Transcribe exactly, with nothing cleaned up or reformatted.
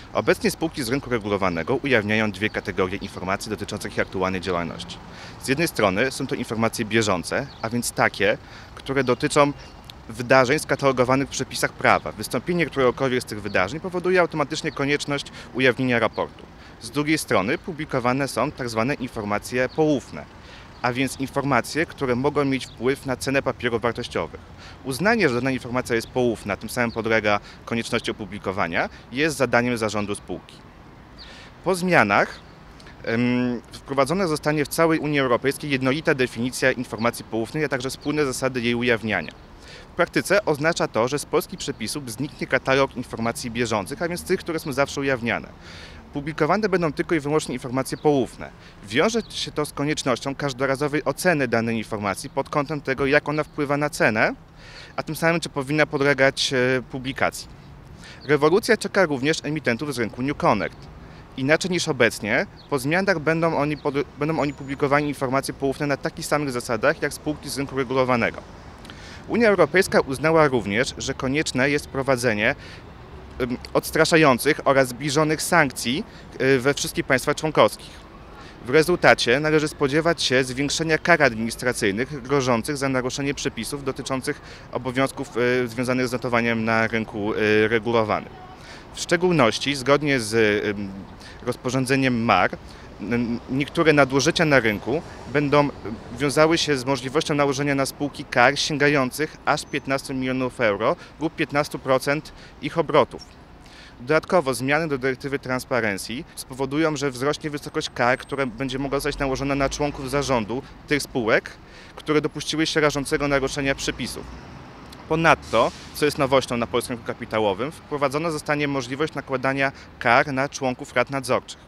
Obecnie spółki z rynku regulowanego ujawniają dwie kategorie informacji dotyczących ich aktualnej działalności. Z jednej strony są to informacje bieżące, a więc takie, które dotyczą wydarzeń skatalogowanych w przepisach prawa. Wystąpienie któregokolwiek z tych wydarzeń powoduje automatycznie konieczność ujawnienia raportu. Z drugiej strony publikowane są tzw. informacje poufne, a więc informacje, które mogą mieć wpływ na cenę papierów wartościowych. Uznanie, że dana informacja jest poufna, tym samym podlega konieczności opublikowania, jest zadaniem zarządu spółki. Po zmianach um, wprowadzona zostanie w całej Unii Europejskiej jednolita definicja informacji poufnej, a także wspólne zasady jej ujawniania. W praktyce oznacza to, że z polskich przepisów zniknie katalog informacji bieżących, a więc tych, które są zawsze ujawniane. Publikowane będą tylko i wyłącznie informacje poufne. Wiąże się to z koniecznością każdorazowej oceny danej informacji pod kątem tego, jak ona wpływa na cenę, a tym samym czy powinna podlegać publikacji. Rewolucja czeka również emitentów z rynku New Connect. Inaczej niż obecnie, po zmianach będą oni, pod, będą oni publikowali informacje poufne na takich samych zasadach jak spółki z rynku regulowanego. Unia Europejska uznała również, że konieczne jest wprowadzenie odstraszających oraz zbliżonych sankcji we wszystkich państwach członkowskich. W rezultacie należy spodziewać się zwiększenia kar administracyjnych grożących za naruszenie przepisów dotyczących obowiązków związanych z notowaniem na rynku regulowanym. W szczególności, zgodnie z rozporządzeniem M A R, niektóre nadużycia na rynku będą wiązały się z możliwością nałożenia na spółki kar sięgających aż piętnastu milionów euro lub piętnastu procent ich obrotów. Dodatkowo zmiany do dyrektywy Transparency spowodują, że wzrośnie wysokość kar, która będzie mogła zostać nałożona na członków zarządu tych spółek, które dopuściły się rażącego naruszenia przepisów. Ponadto, co jest nowością na polskim rynku kapitałowym, wprowadzona zostanie możliwość nakładania kar na członków rad nadzorczych.